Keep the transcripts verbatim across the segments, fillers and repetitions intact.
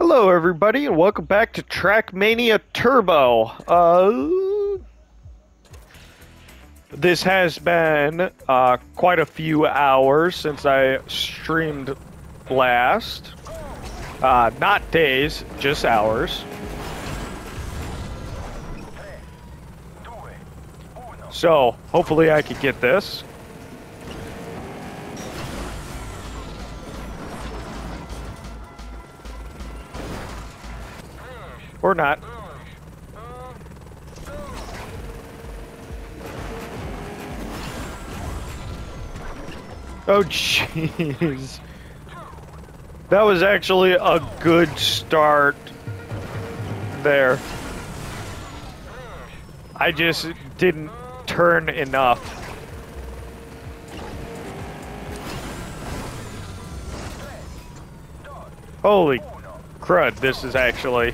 Hello, everybody, and welcome back to Trackmania Turbo. Uh, this has been uh, quite a few hours since I streamed last. Uh, not days, just hours. So, hopefully I could get this. Or not. Oh, jeez. That was actually a good start there. I just didn't turn enough. Holy crud, this is actually...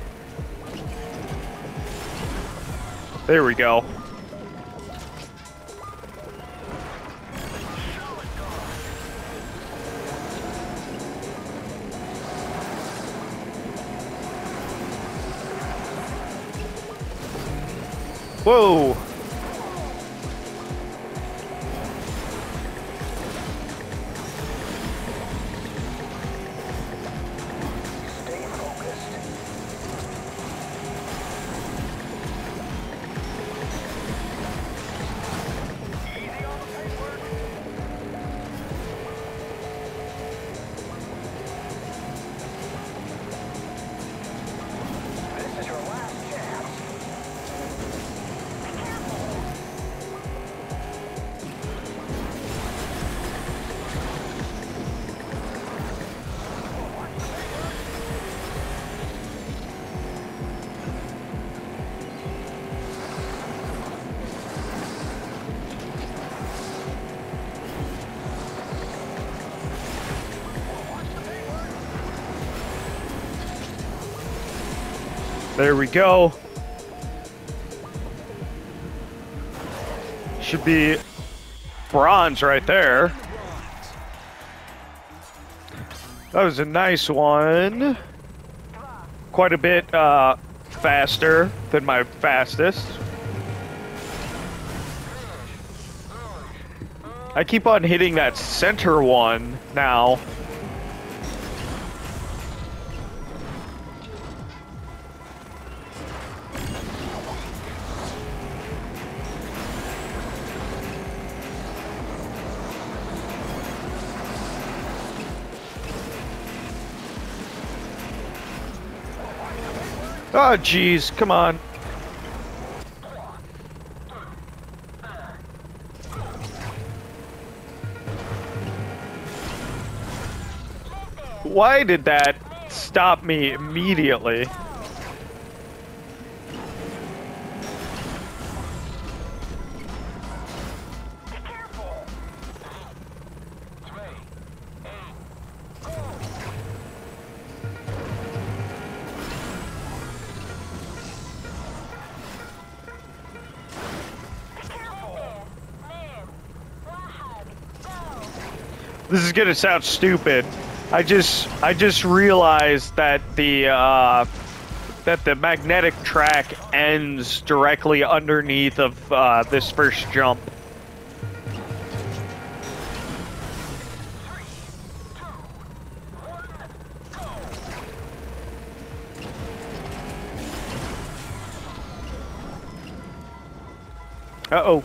There we go. Whoa! There we go. Should be bronze right there. That was a nice one. Quite a bit uh, faster than my fastest. I keep on hitting that center one now. Oh, jeez, come on. Why did that stop me immediately? This is gonna sound stupid. I just I just realized that the uh, that the magnetic track ends directly underneath of uh, this first jump. Uh-oh.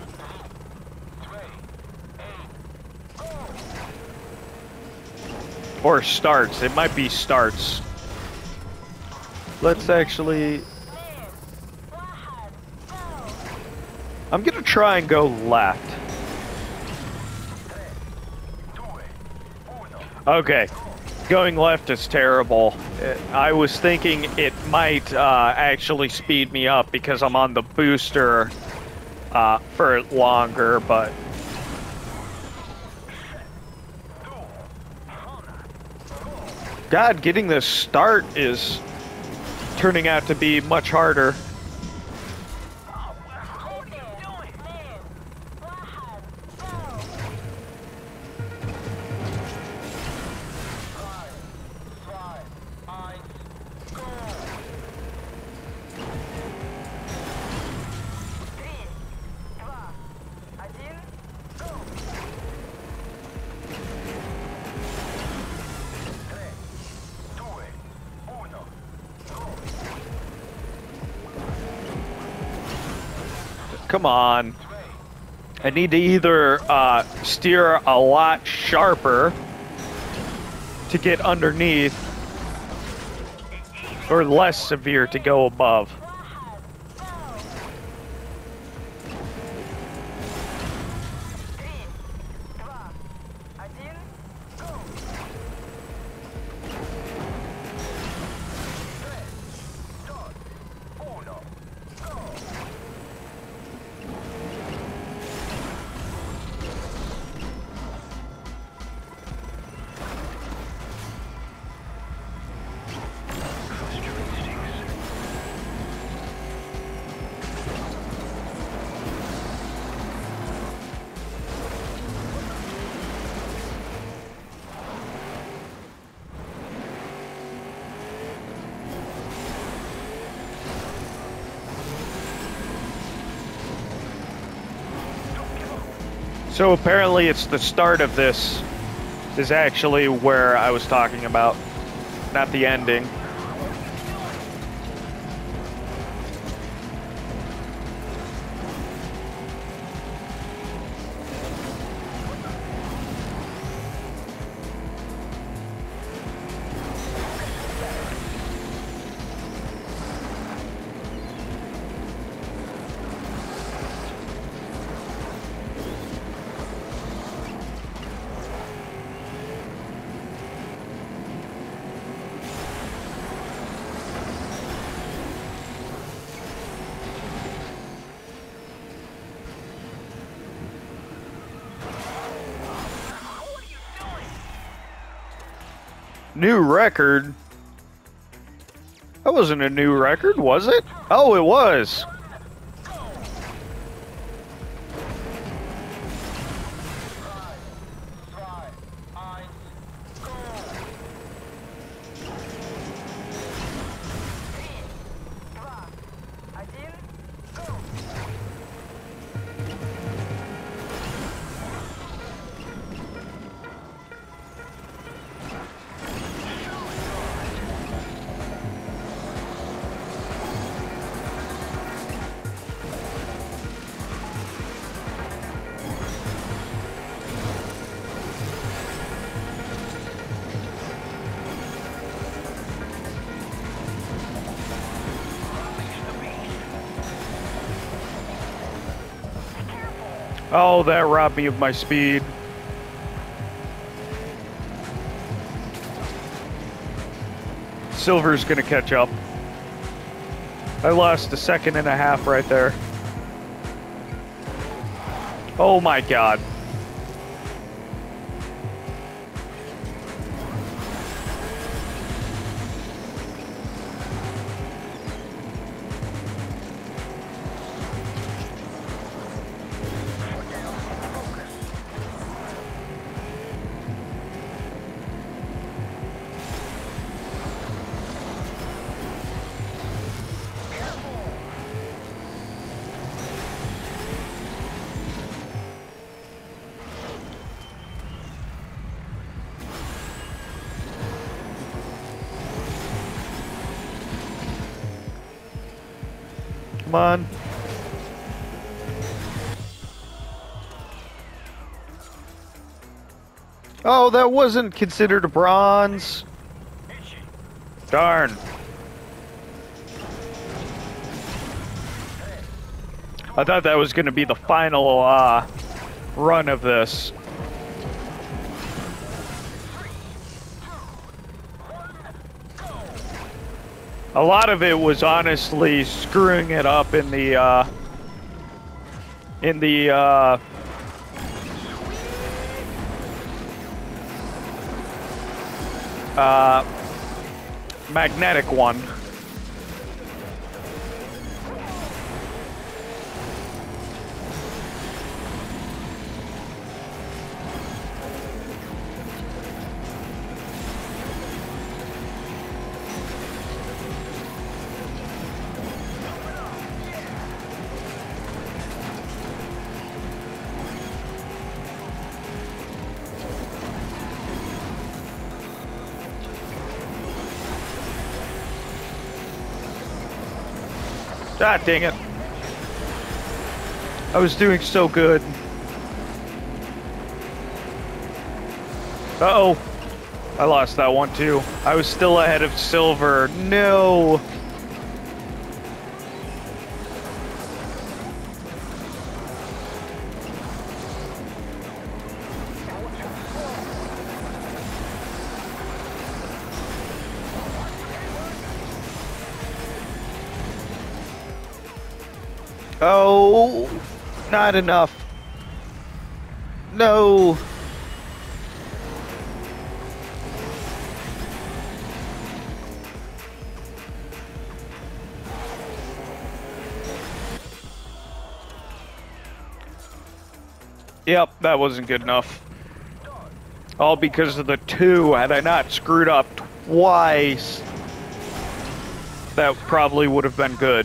Or starts. It might be starts. Let's actually... I'm gonna try and go left. Okay. Going left is terrible. I was thinking it might uh, actually speed me up because I'm on the booster uh, for longer, but... God, getting this start is turning out to be much harder. come on. I need to either uh, steer a lot sharper to get underneath, or less severe to go above. So apparently it's the start of this is actually where I was talking about, not the ending. New record? That wasn't a new record, was it? Oh, it was. Oh, that robbed me of my speed. Silver's gonna catch up. I lost a second and a half right there. Oh my god. Come on. Oh, that wasn't considered a bronze. Darn. I thought that was going to be the final uh, run of this. A lot of it was honestly screwing it up in the uh, in the uh, uh, magnetic one. Ah, dang it. I was doing so good. Uh-oh. I lost that one too. I was still ahead of silver. No. Oh, not enough. No. Yep, that wasn't good enough. All because of the two. Had I not screwed up twice, that probably would have been good.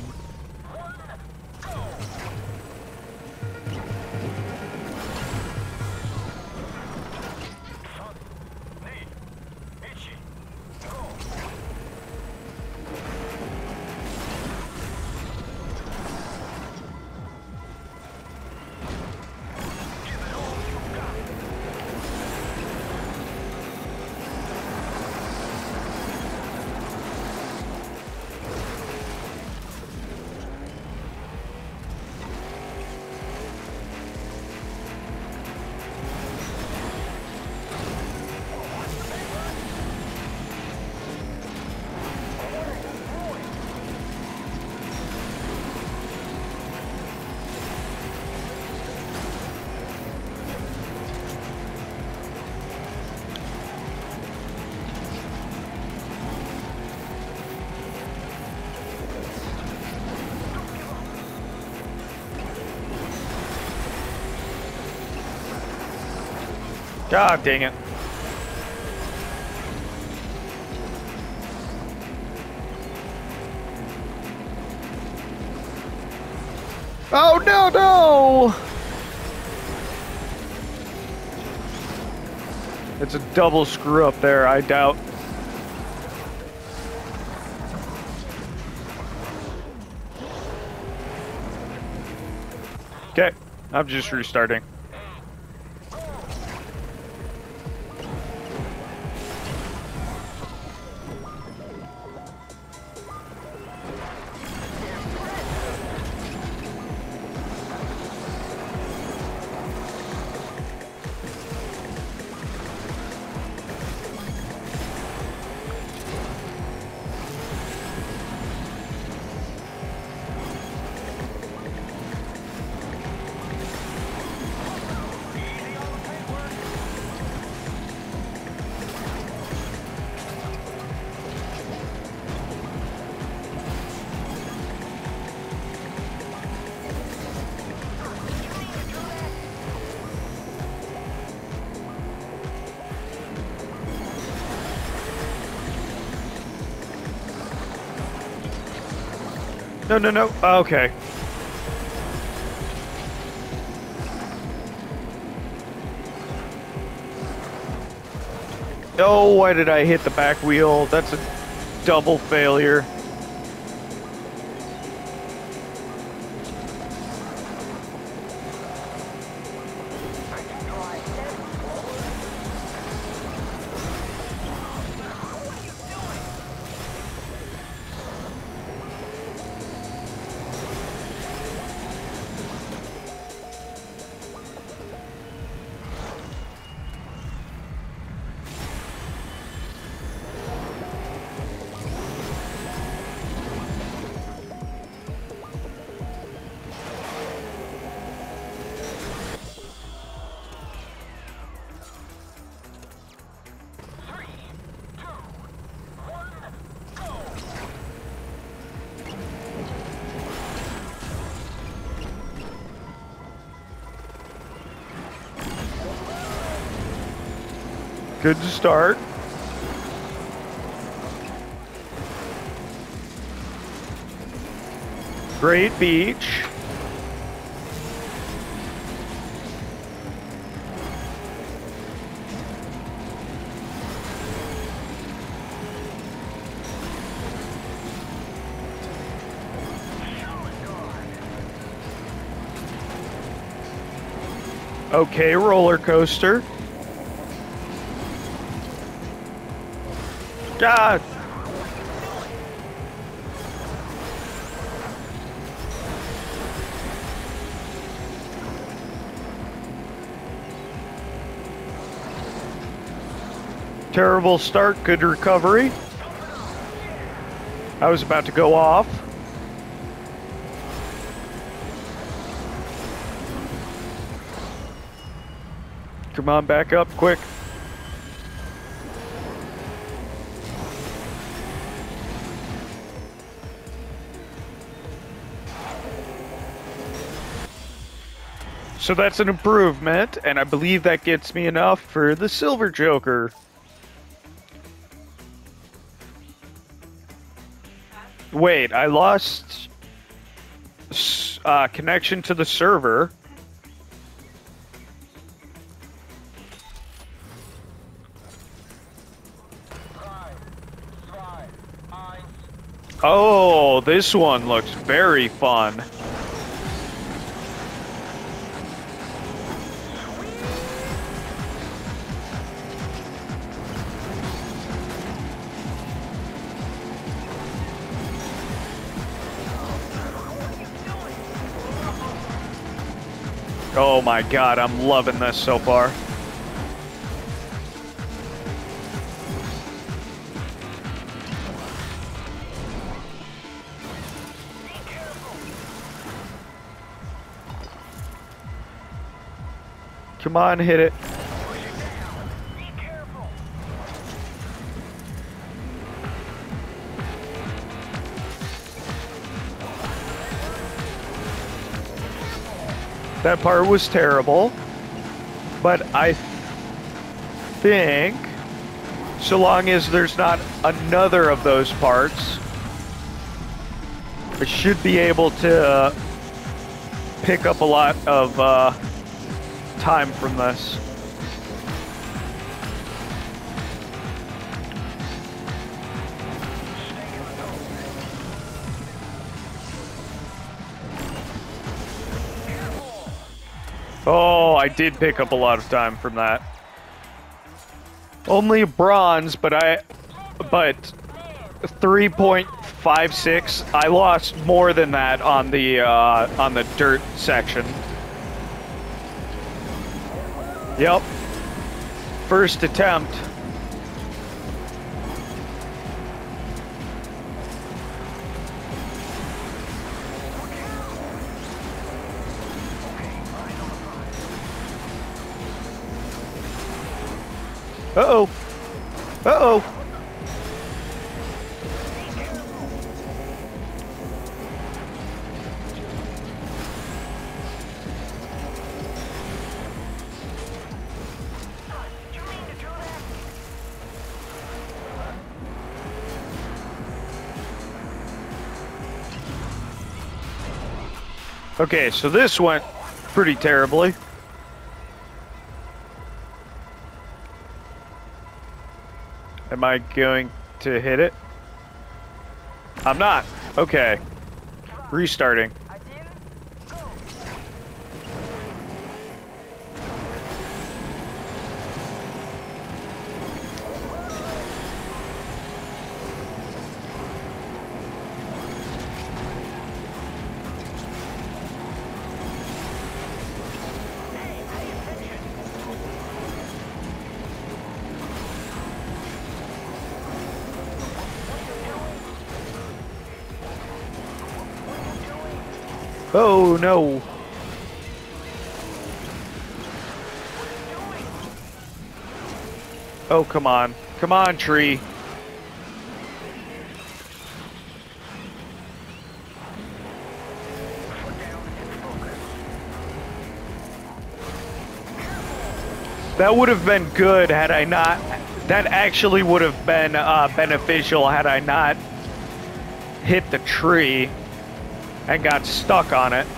God dang it. Oh, no, no! It's a double screw up there, I doubt. Okay, I'm just restarting. No, no, no. Okay. Oh, why did I hit the back wheel? That's a double failure. Good to start. Great beach. Okay, roller coaster. God. Terrible start, good recovery. I was about to go off. Come on, back up, quick. So that's an improvement, and I believe that gets me enough for the Silver Joker. Wait, I lost uh, connection to the server. Oh, this one looks very fun. Oh my god, I'm loving this so far. Come on, hit it. That part was terrible, but I think so long as there's not another of those parts, I should be able to uh, pick up a lot of uh, time from this. Oh, I did pick up a lot of time from that. Only bronze, but I, but three point five six. I lost more than that on the uh, on the dirt section. Yep. First attempt. Uh-oh. Uh-oh. Okay, so this went pretty terribly. Am I going to hit it? I'm not. Okay. Restarting. Oh no. Oh, come on. Come on, tree. That would have been good had I not... That actually would have been uh, beneficial had I not hit the tree and got stuck on it.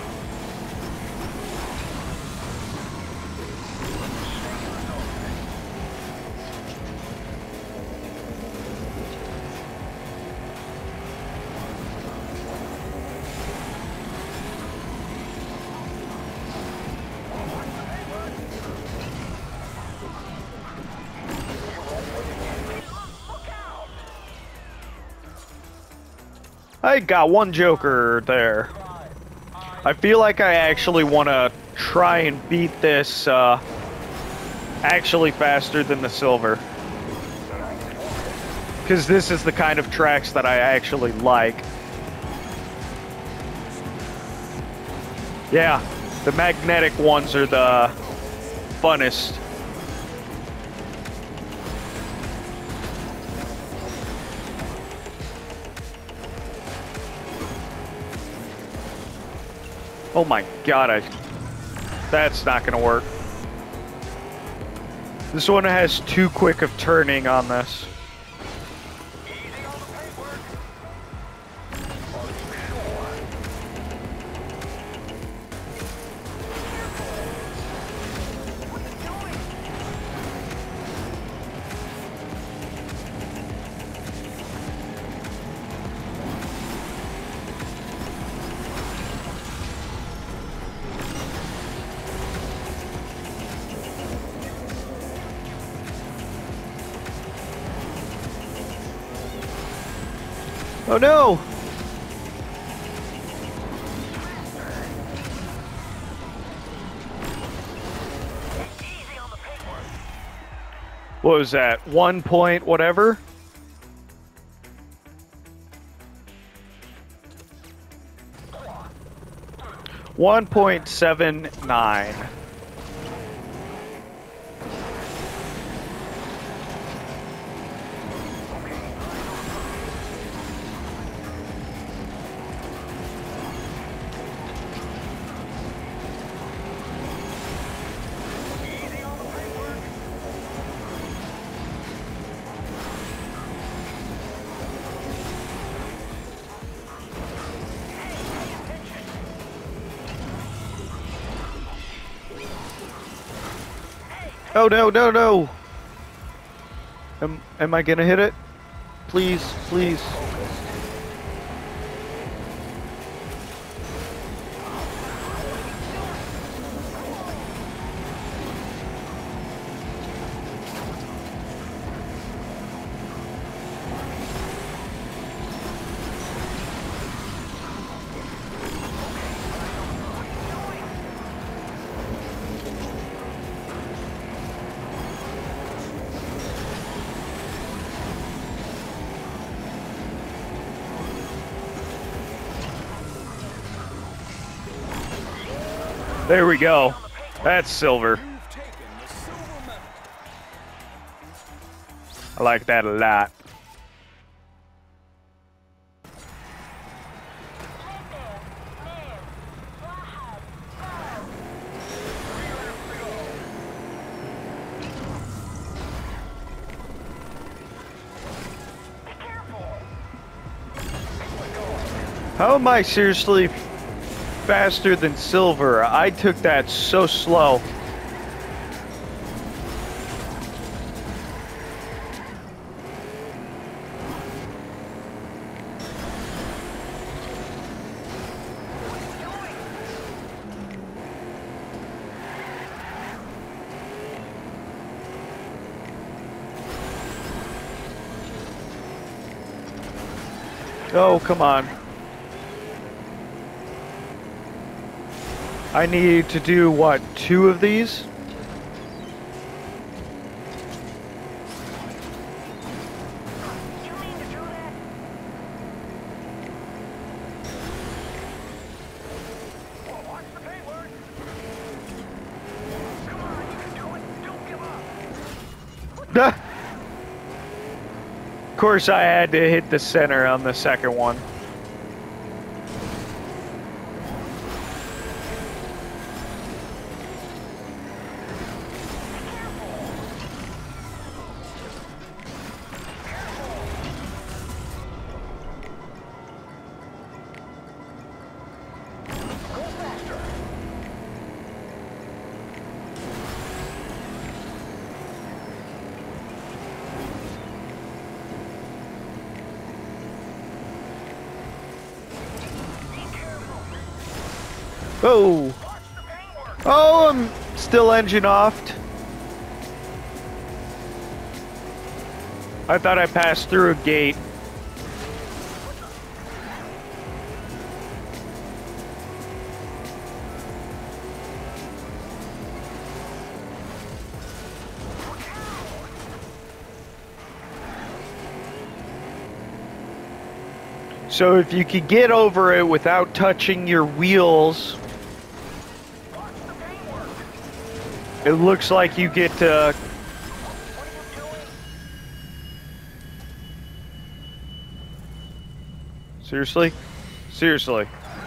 I got one Joker there. I feel like I actually want to try and beat this uh, actually faster than the silver. Because this is the kind of tracks that I actually like. Yeah, the magnetic ones are the funnest. Oh my god, I... That's not gonna work. This one has too quick of turning on this. Oh no! What was that? One point whatever? One point seven nine. Oh no, no, no! Am, am I gonna hit it? Please, please. There we go. That's silver. I like that a lot. How am I seriously faster than silver? I took that so slow. Oh, come on. I need to do, what, two of these? Of course I had to hit the center on the second one. Oh! Oh, I'm still engine offed. I thought I passed through a gate. So if you could get over it without touching your wheels, it looks like you get to... Seriously? Seriously.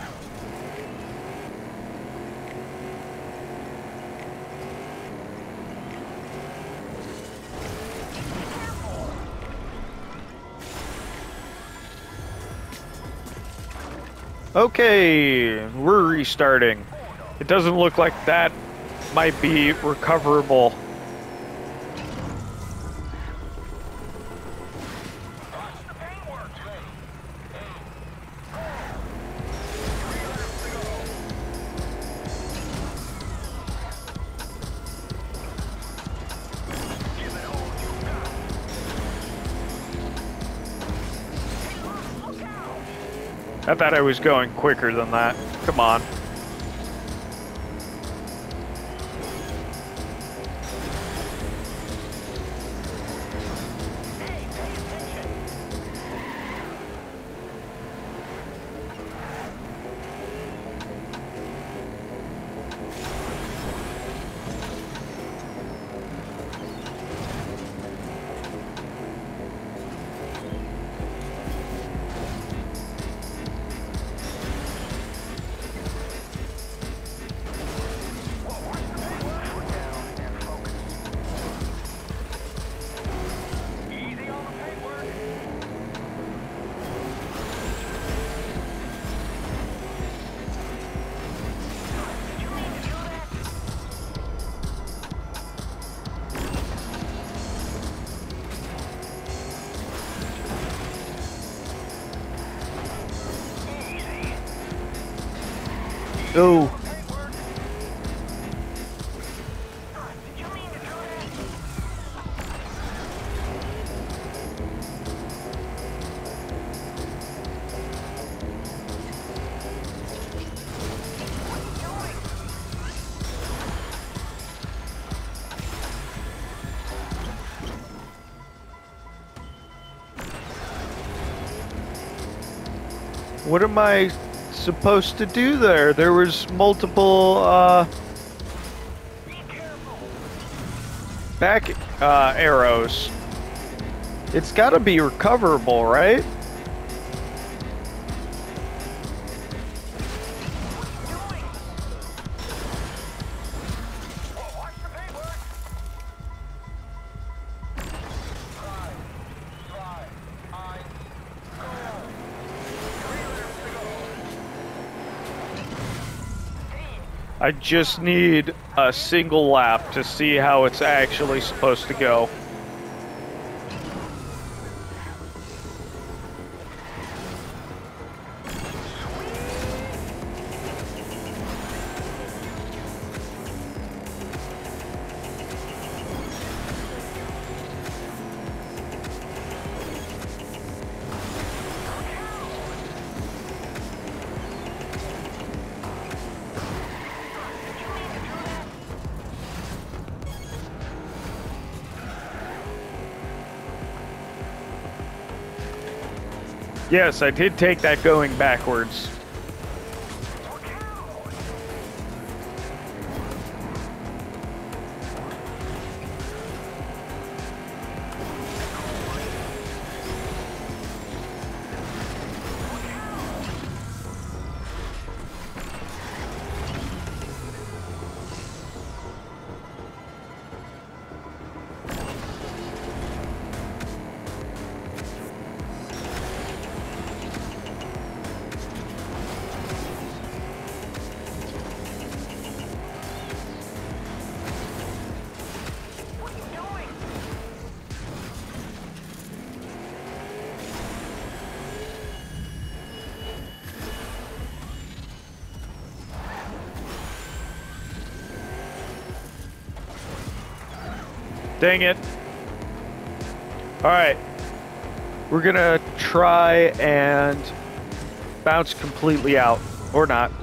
Okay, we're restarting. It doesn't look like that might be recoverable. I thought I was going quicker than that. Come on. Oh. What am I supposed to do there? There was multiple uh, back uh, arrows. It's got to be recoverable, right? I just need a single lap to see how it's actually supposed to go. Yes, I did take that going backwards. Dang it. Alright. We're gonna try and bounce completely out. Or not.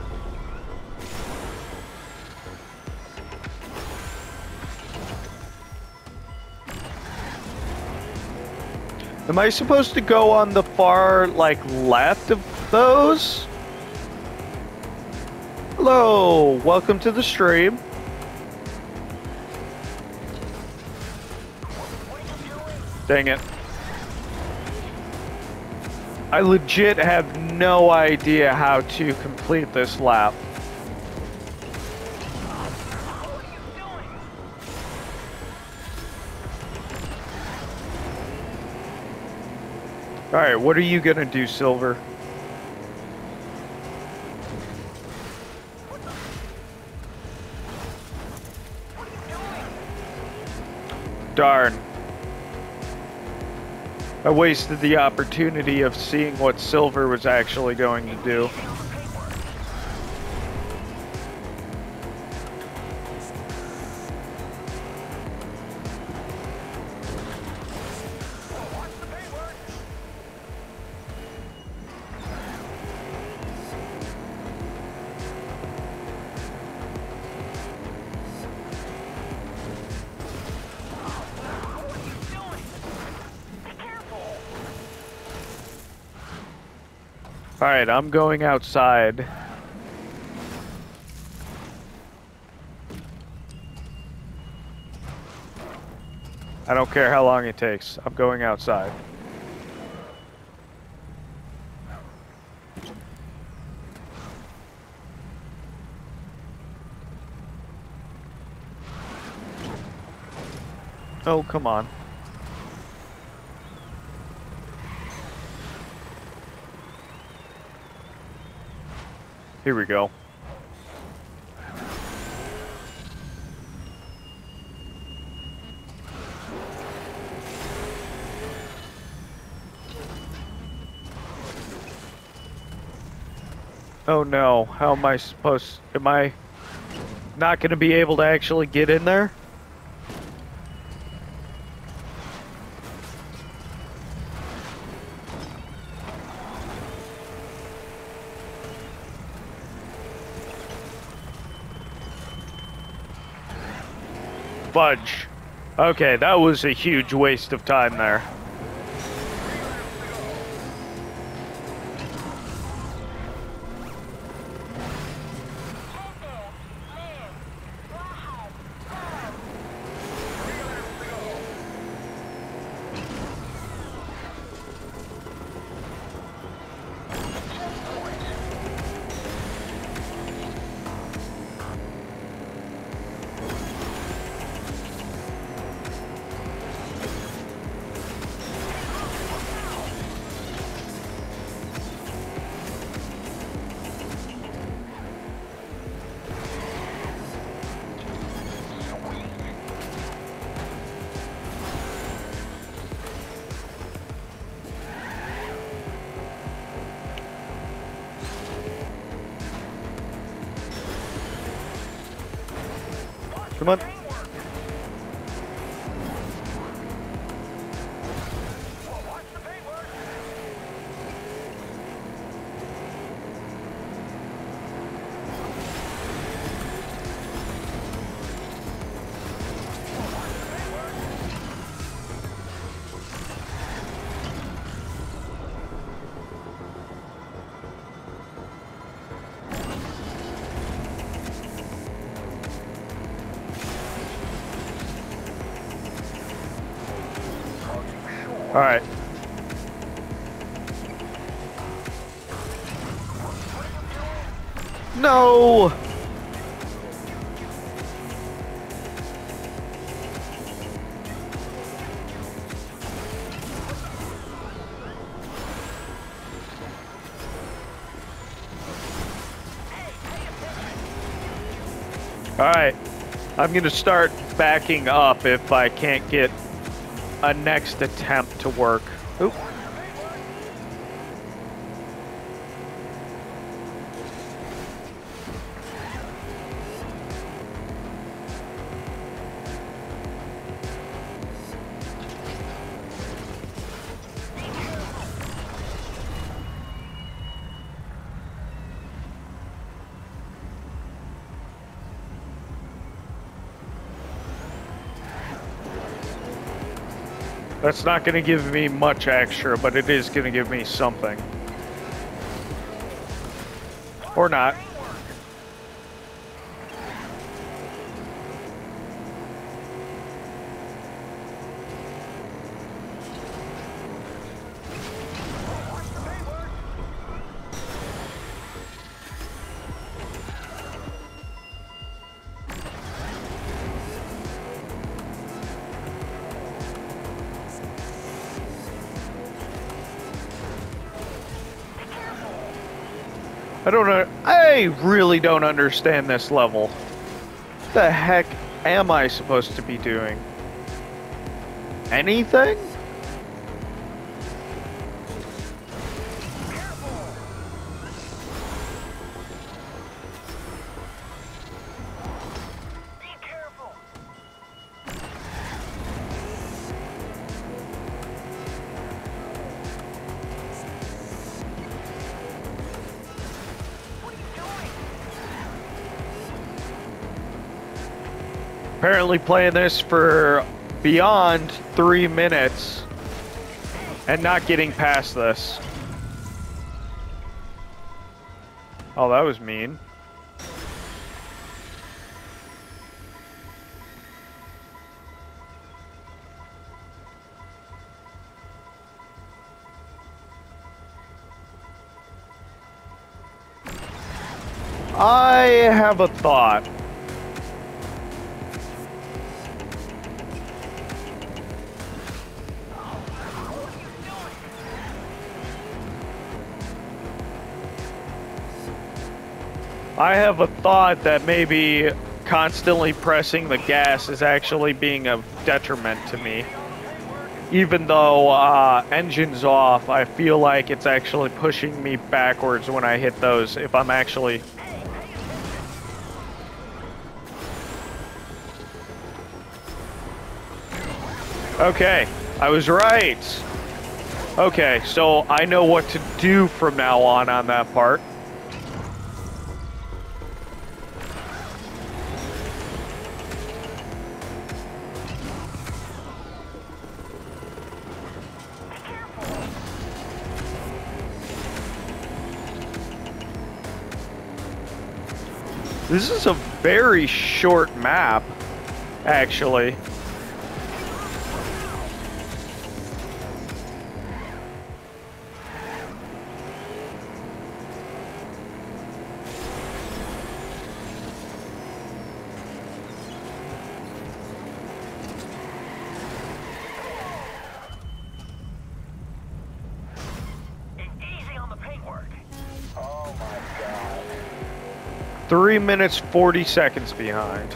Am I supposed to go on the far, like, left of those? Hello, welcome to the stream. Dang it. I legit have no idea how to complete this lap. Alright, what are you gonna do, Silver? Darn. I wasted the opportunity of seeing what Silver was actually going to do. Alright, I'm going outside. I don't care how long it takes. I'm going outside. Oh, come on. Here we go. Oh no, how am I supposed... Am I not going to be able to actually get in there? Fudge. Okay, that was a huge waste of time there. Come on. All right. No. All right. I'm going to start backing up if I can't get a next attempt to work. Oop. That's not going to give me much extra, but it is going to give me something. Or not. I don't know. I really don't understand this level. What the heck am I supposed to be doing? Anything? Apparently playing this for beyond three minutes and not getting past this. Oh, that was mean. I have a thought. I have a thought that maybe constantly pressing the gas is actually being a detriment to me. Even though uh, engine's off, I feel like it's actually pushing me backwards when I hit those if I'm actually... Okay, I was right. Okay, so I know what to do from now on on that part. This is a very short map, actually. Three minutes, forty seconds behind.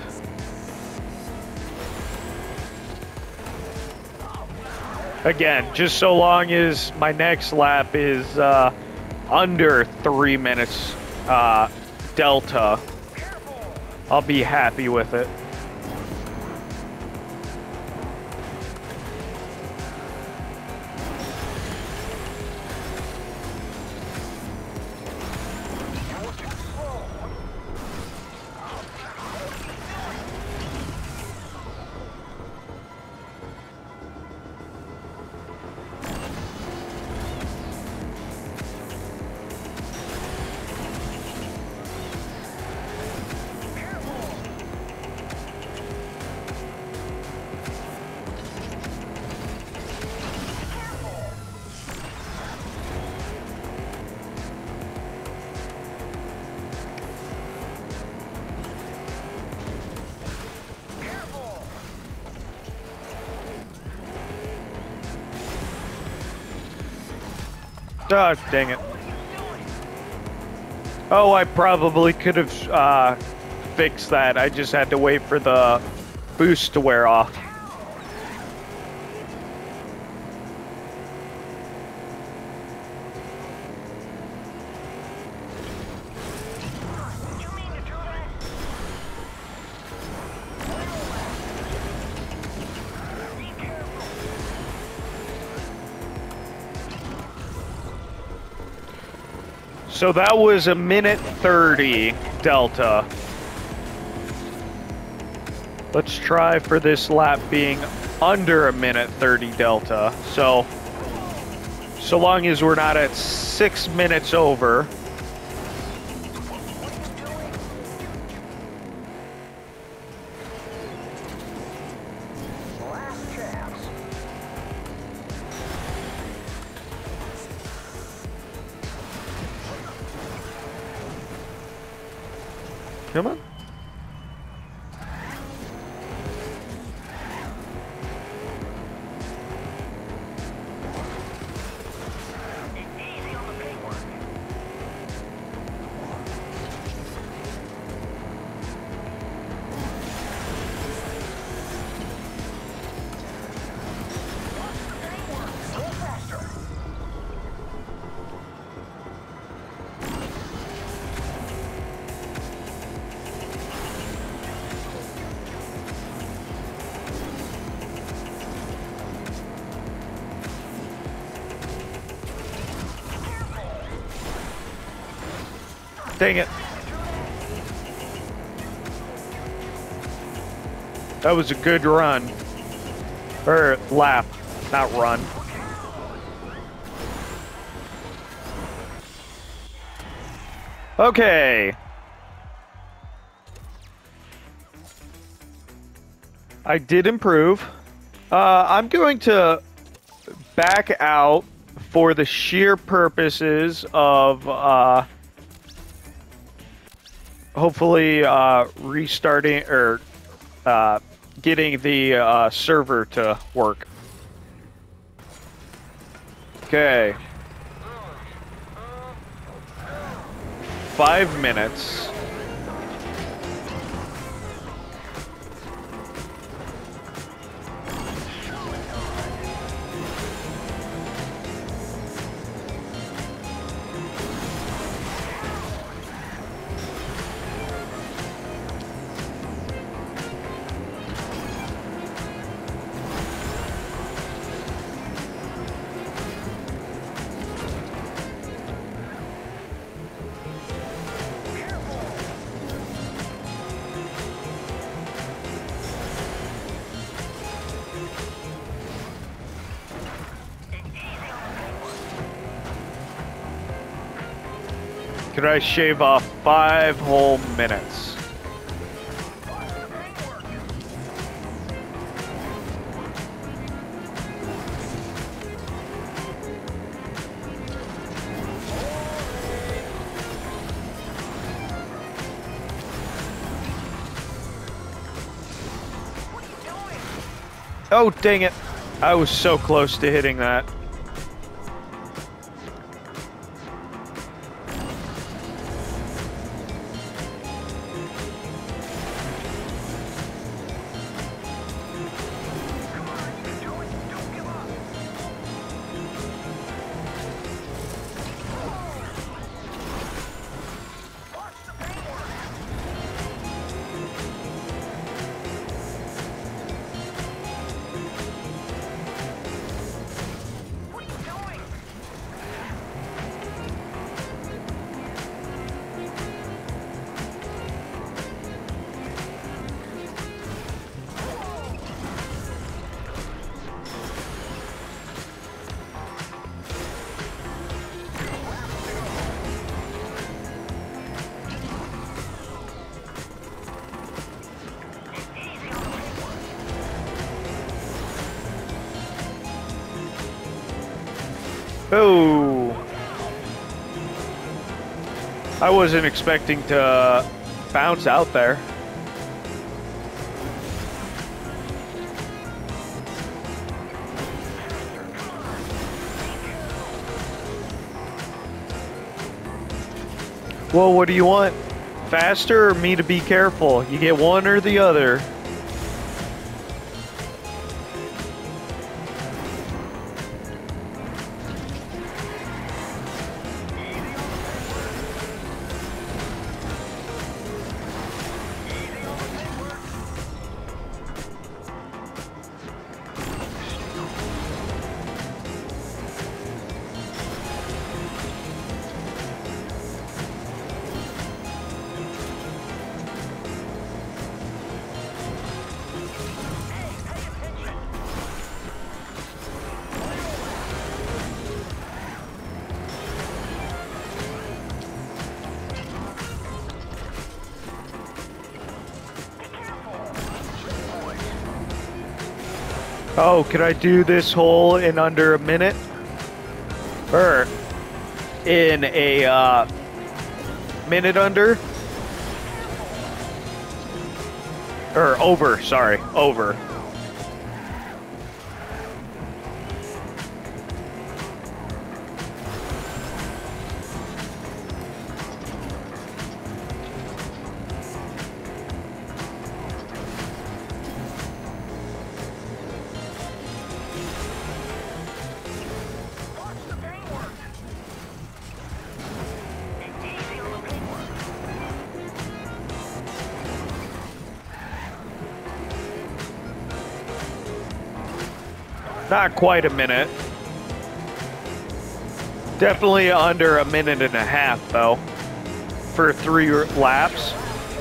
Again, just so long as my next lap is uh, under three minutes uh, delta, I'll be happy with it. Oh, dang it. Oh, I probably could have uh, fixed that. I just had to wait for the boost to wear off. So that was a minute thirty delta. Let's try for this lap being under a minute thirty delta. So, so long as we're not at six minutes over. Come on. Dang it. That was a good run. Or lap, not run. Okay. I did improve. Uh, I'm going to back out for the sheer purposes of uh, hopefully uh, restarting or uh, getting the uh, server to work. Okay. Five minutes. Could I shave off five whole minutes? Oh, dang it. I was so close to hitting that. Oh, I wasn't expecting to bounce out there. Well, what do you want? Faster or me to be careful? You get one or the other. Oh, could I do this hole in under a minute? Or in a uh, minute under? Or over, sorry, over. Not quite a minute. Definitely under a minute and a half, though, for three laps.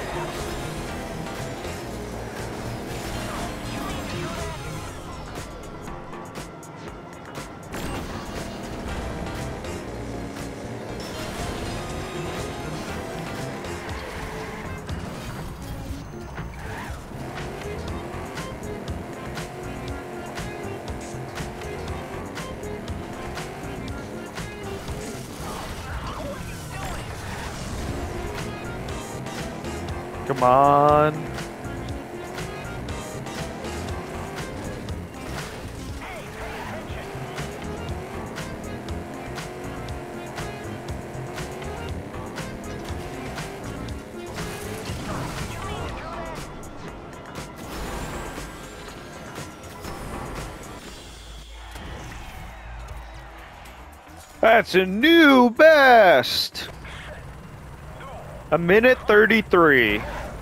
Come on. That's a new best. A minute thirty-three.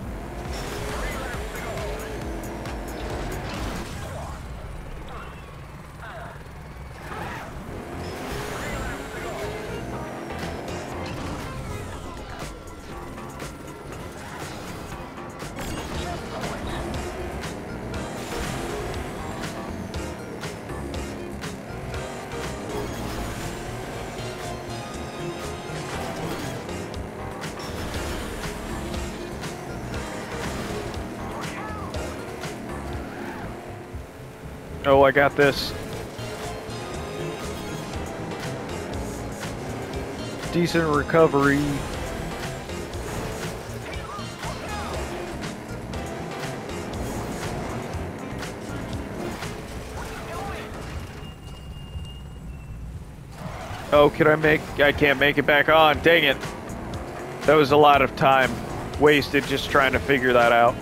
Oh, I got this. Decent recovery. Oh, can I make... I can't make it back on. Dang it. That was a lot of time wasted just trying to figure that out.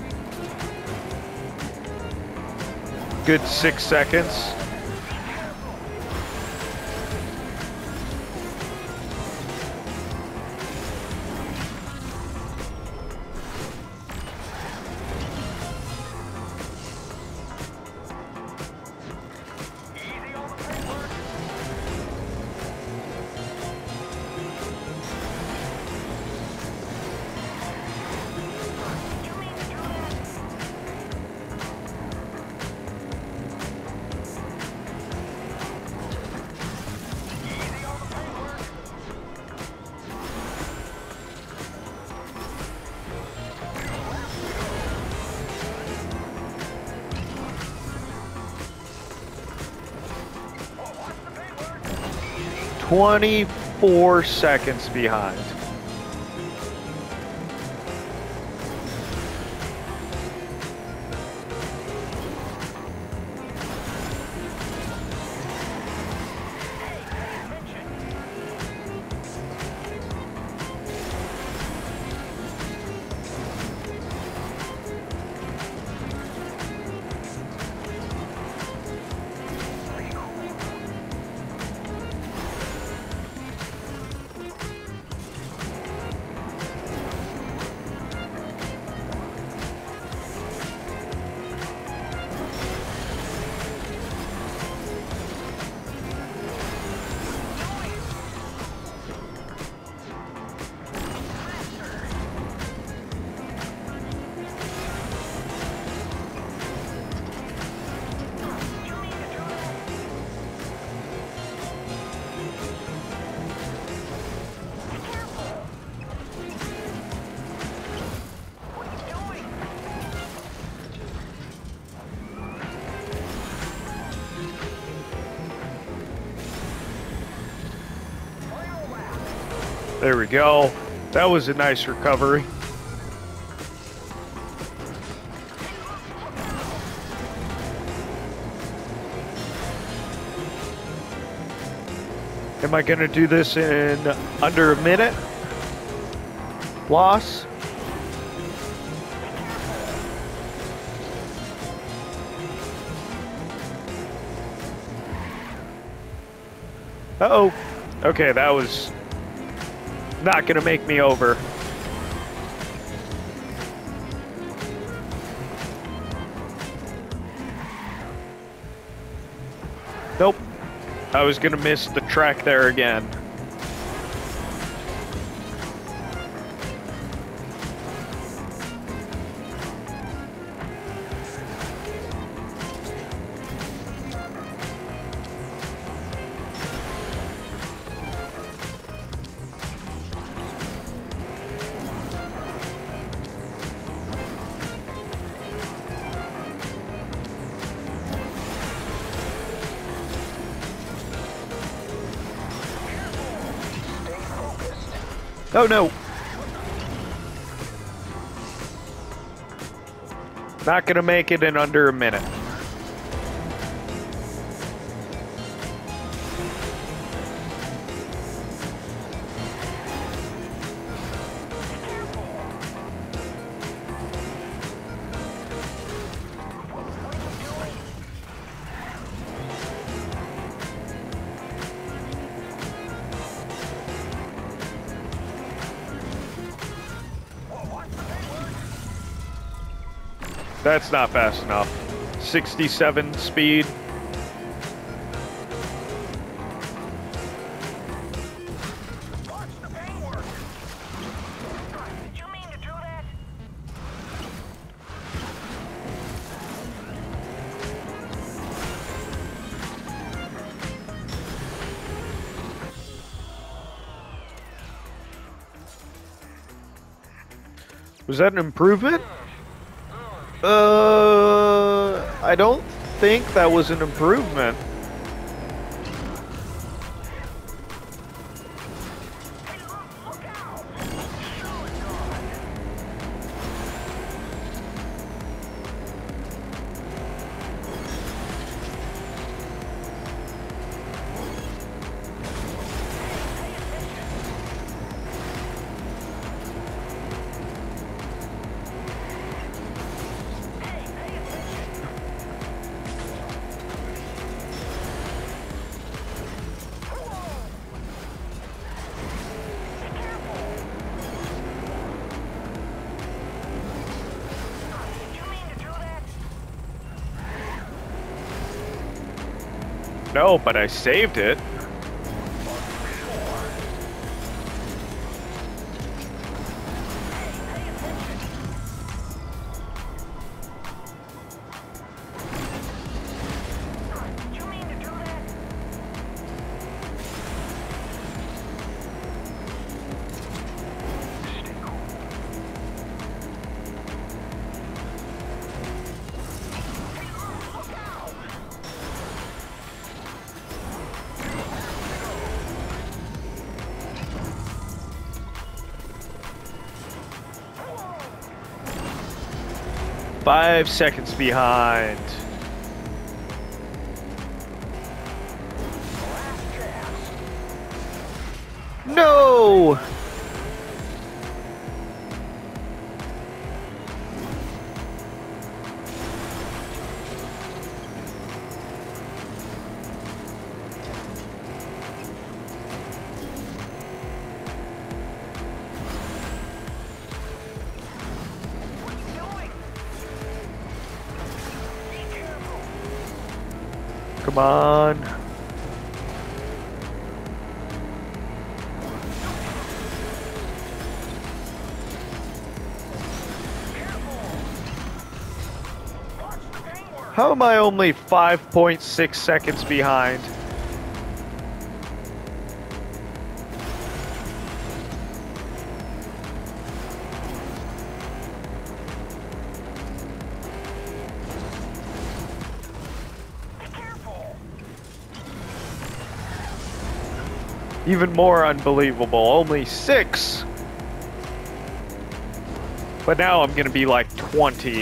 Good six seconds. twenty-four seconds behind. There we go. That was a nice recovery. Am I gonna do this in under a minute? Loss? Uh-oh. Okay, that was not gonna make me over. Nope. I was gonna miss the track there again. Oh no! Not gonna make it in under a minute. That's not fast enough. sixty-seven speed. Watch the paintwork. Did you mean to do that? Was that an improvement? Uh, I don't think that was an improvement. Look out! No, but I saved it. Did you mean to do that? Five seconds behind. No! Come on. How am I only five point six seconds behind? Even more unbelievable. Only six. But now I'm gonna be like twenty.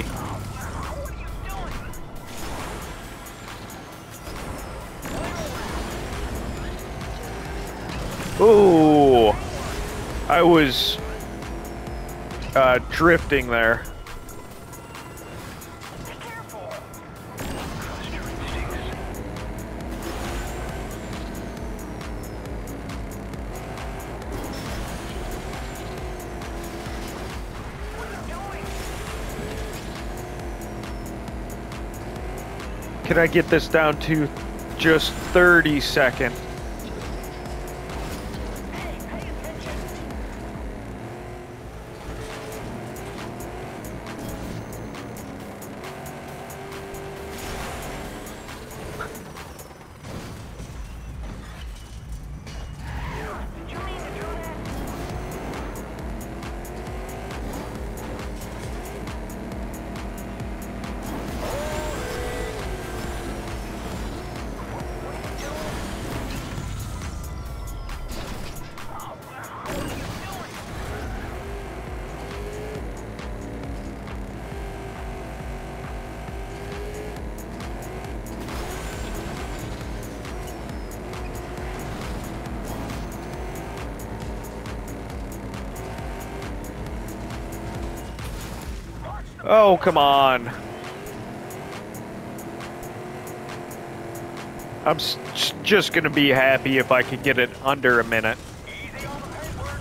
Ooh. I was uh, drifting there. Be careful. Can I get this down to just thirty seconds? Hey, pay attention. Did you mean to do that? Oh, come on. I'm s just gonna be happy if I could get it under a minute. Easy on the paintwork.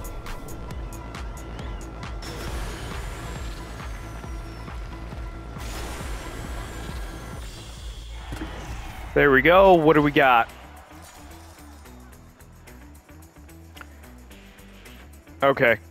There we go. What do we got? Okay.